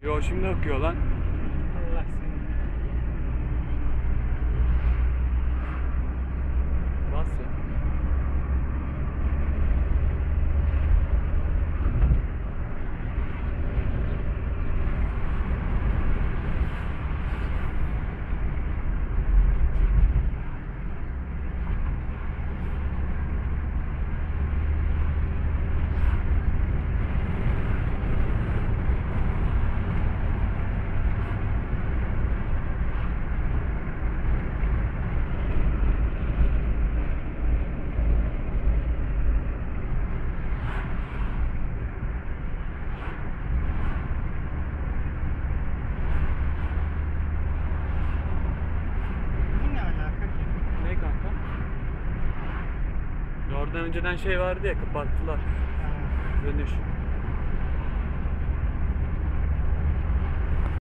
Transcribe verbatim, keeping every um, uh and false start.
Yo, şimdi akıyor lan. Allah seni. Bas ya. Bu ne alaka ki? Ne kanka? Oradan önceden şey vardı ya, kapattılar. Ha. Dönüş.